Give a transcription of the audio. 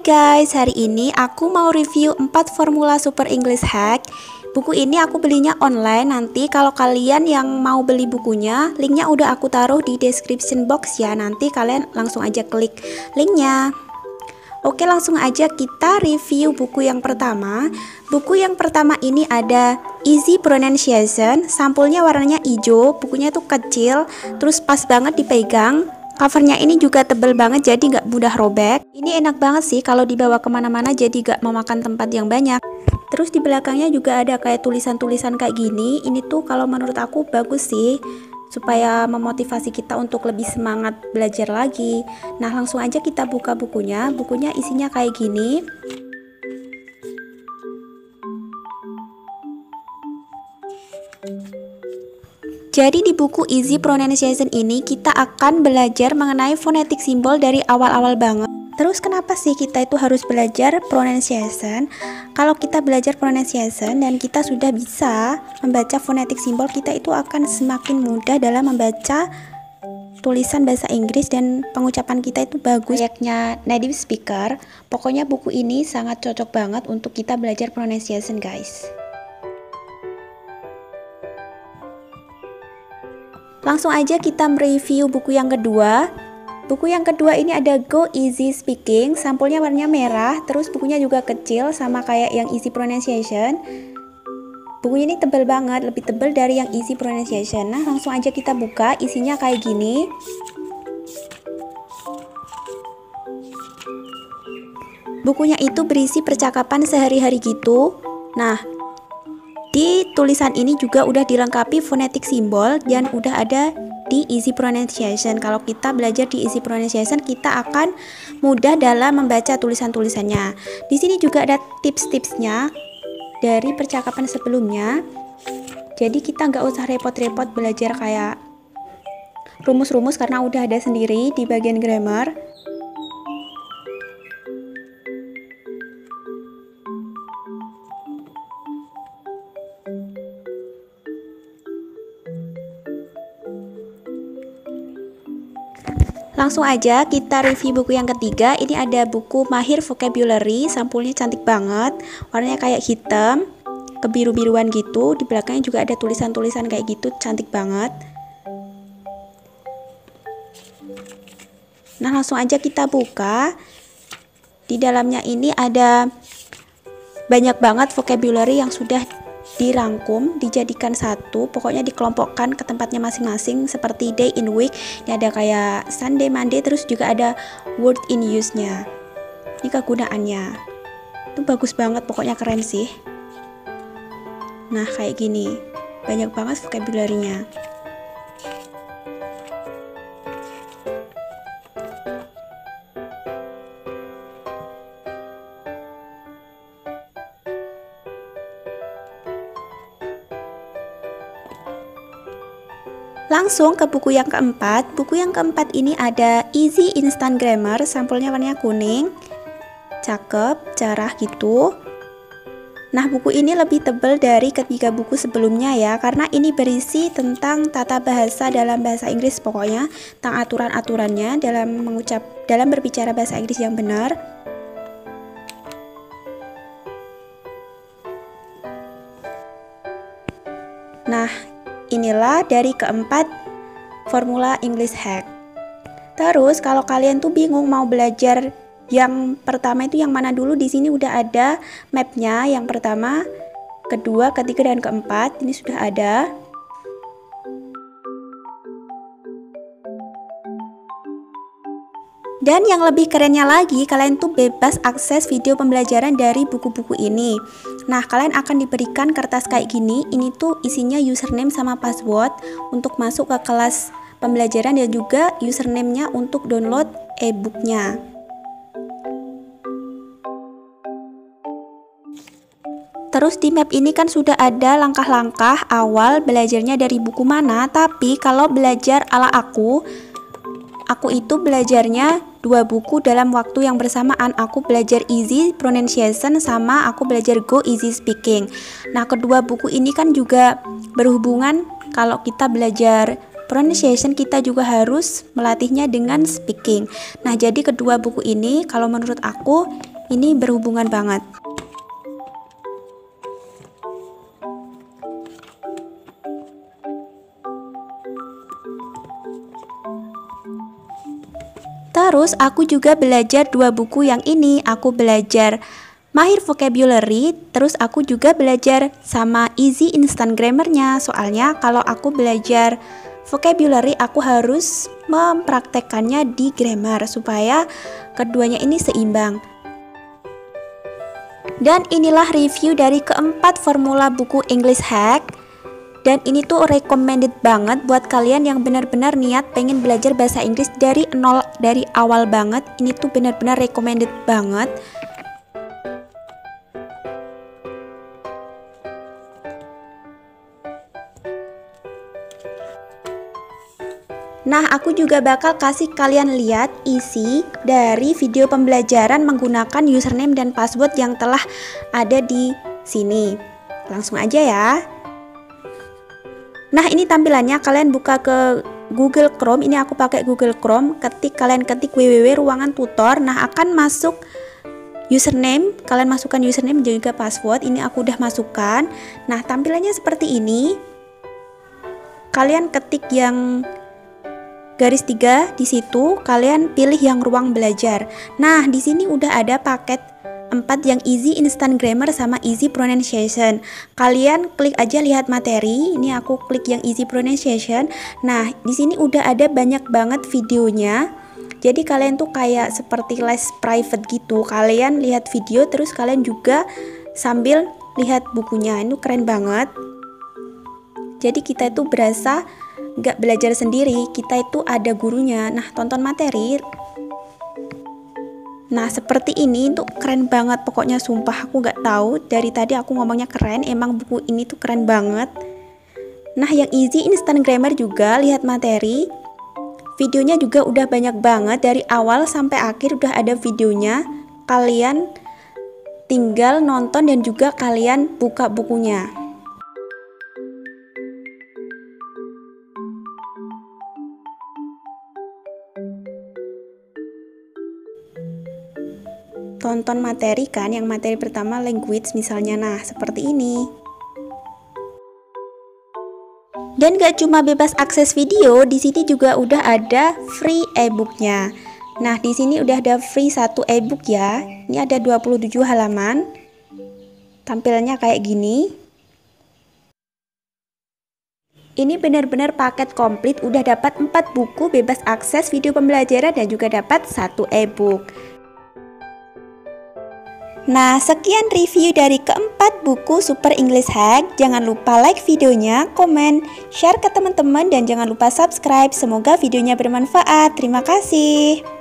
guys, hari ini aku mau review 4 formula Super English Hack. Buku ini aku belinya online. Nanti kalau kalian yang mau beli bukunya, linknya udah aku taruh di description box ya. Nanti kalian langsung aja klik linknya. Oke, langsung aja kita review buku yang pertama. Buku yang pertama ini ada Easy Pronunciation. Sampulnya warnanya hijau, bukunya tuh kecil, terus pas banget dipegang. Covernya ini juga tebel banget, jadi nggak mudah robek. Ini enak banget sih kalau dibawa kemana-mana, jadi nggak memakan tempat yang banyak. Terus di belakangnya juga ada kayak tulisan-tulisan kayak gini. Ini tuh kalau menurut aku bagus sih, supaya memotivasi kita untuk lebih semangat belajar lagi. Nah, langsung aja kita buka bukunya. Bukunya isinya kayak gini. Jadi di buku Easy Pronunciation ini kita akan belajar mengenai fonetik simbol dari awal-awal banget. Terus kenapa sih kita itu harus belajar pronunciation? Kalau kita belajar pronunciation dan kita sudah bisa membaca fonetik simbol, kita itu akan semakin mudah dalam membaca tulisan bahasa Inggris dan pengucapan kita itu bagus layaknya native speaker. Pokoknya buku ini sangat cocok banget untuk kita belajar pronunciation, guys. Langsung aja kita mereview buku yang kedua. Buku yang kedua ini ada Go Easy Speaking. Sampulnya warnanya merah, terus bukunya juga kecil sama kayak yang Easy Pronunciation. Bukunya ini tebal banget, lebih tebal dari yang Easy Pronunciation. Nah, langsung aja kita buka. Isinya kayak gini. Bukunya itu berisi percakapan sehari-hari gitu. Nah, di tulisan ini juga udah dilengkapi fonetik simbol dan udah ada di Easy Pronunciation. Kalau kita belajar di Easy Pronunciation, kita akan mudah dalam membaca tulisan-tulisannya. Di sini juga ada tips-tipsnya dari percakapan sebelumnya. Jadi kita nggak usah repot-repot belajar kayak rumus-rumus karena udah ada sendiri di bagian grammar. Langsung aja kita review buku yang ketiga. Ini ada buku Mahir Vocabulary. Sampulnya cantik banget, warnanya kayak hitam kebiru-biruan gitu. Di belakangnya juga ada tulisan-tulisan kayak gitu, cantik banget. Nah, langsung aja kita buka. Di dalamnya ini ada banyak banget vocabulary yang sudah dirangkum, dijadikan satu, pokoknya dikelompokkan ke tempatnya masing-masing seperti day in week. Ini ada kayak Sunday, Monday, terus juga ada word in use-nya. Ini kegunaannya. Itu bagus banget, pokoknya keren sih. Nah, kayak gini. Banyak banget vocabulary-nya. Langsung ke buku yang keempat. Buku yang keempat ini ada Easy Instant Grammar. Sampulnya warnanya kuning, cakep, cerah gitu. Nah, buku ini lebih tebal dari ketiga buku sebelumnya ya, karena ini berisi tentang tata bahasa dalam bahasa Inggris, pokoknya tentang aturan-aturannya dalam berbicara bahasa Inggris yang benar. Nah, inilah dari keempat formula English Hack. Terus kalau kalian tuh bingung mau belajar yang pertama itu yang mana dulu, di sini udah ada mapnya. Yang pertama, kedua, ketiga, dan keempat. Ini sudah ada. Dan yang lebih kerennya lagi, kalian tuh bebas akses video pembelajaran dari buku-buku ini. Nah, kalian akan diberikan kertas kayak gini. Ini tuh isinya username sama password untuk masuk ke kelas pembelajaran dan juga username-nya untuk download e-booknya. Terus di map ini kan sudah ada langkah-langkah awal belajarnya dari buku mana. Tapi kalau belajar ala aku itu belajarnya 2 buku dalam waktu yang bersamaan. Aku belajar Easy Pronunciation sama aku belajar Go Easy Speaking. Nah, kedua buku ini kan juga berhubungan. Kalau kita belajar pronunciation, kita juga harus melatihnya dengan speaking. Nah, jadi kedua buku ini kalau menurut aku Ini berhubungan banget. Terus aku juga belajar 2 buku yang ini. Aku belajar Mahir Vocabulary, terus aku juga belajar sama Easy Instant Grammar-nya. Soalnya kalau aku belajar vocabulary, aku harus mempraktekkannya di grammar supaya keduanya ini seimbang. Dan inilah review dari keempat formula buku English Hack. Dan ini tuh recommended banget buat kalian yang benar-benar niat pengen belajar bahasa Inggris dari nol, dari awal banget. Ini tuh benar-benar recommended banget. Nah, aku juga bakal kasih kalian lihat isi dari video pembelajaran menggunakan username dan password yang telah ada di sini. Langsung aja ya. Nah, ini tampilannya. Kalian buka ke Google Chrome. Ini aku pakai Google Chrome. Kalian ketik www.ruangan tutor. Nah, akan masuk username. Kalian masukkan username dan juga password. Ini aku udah masukkan. Nah, tampilannya seperti ini. Kalian ketik yang garis 3 di situ. Kalian pilih yang ruang belajar. Nah, di sini udah ada paket 4 yang Easy Instant Grammar sama Easy Pronunciation. Kalian klik aja lihat materi. Ini aku klik yang Easy Pronunciation. Nah, di sini udah ada banyak banget videonya. Jadi kalian tuh kayak seperti les private gitu. Kalian lihat video terus kalian juga sambil lihat bukunya. Ini keren banget. Jadi kita itu berasa nggak belajar sendiri. Kita itu ada gurunya. Nah, tonton materi. Nah, seperti ini tuh keren banget. Pokoknya sumpah aku nggak tahu. Dari tadi aku ngomongnya keren. Emang buku ini tuh keren banget. Nah, yang Easy Instant Grammar juga lihat materi. Videonya juga udah banyak banget. Dari awal sampai akhir udah ada videonya. Kalian tinggal nonton dan juga kalian buka bukunya. Tonton materi kan, yang materi pertama language misalnya. Nah, seperti ini. Dan gak cuma bebas akses video, di sini juga udah ada free ebooknya. Nah, di sini udah ada free 1 ebook ya. Ini ada 27 halaman. Tampilannya kayak gini. Ini benar-benar paket komplit, udah dapat 4 buku bebas akses video pembelajaran dan juga dapat 1 ebook. Nah, sekian review dari keempat buku Super English Hack. Jangan lupa like videonya, komen, share ke teman-teman, dan jangan lupa subscribe. Semoga videonya bermanfaat. Terima kasih.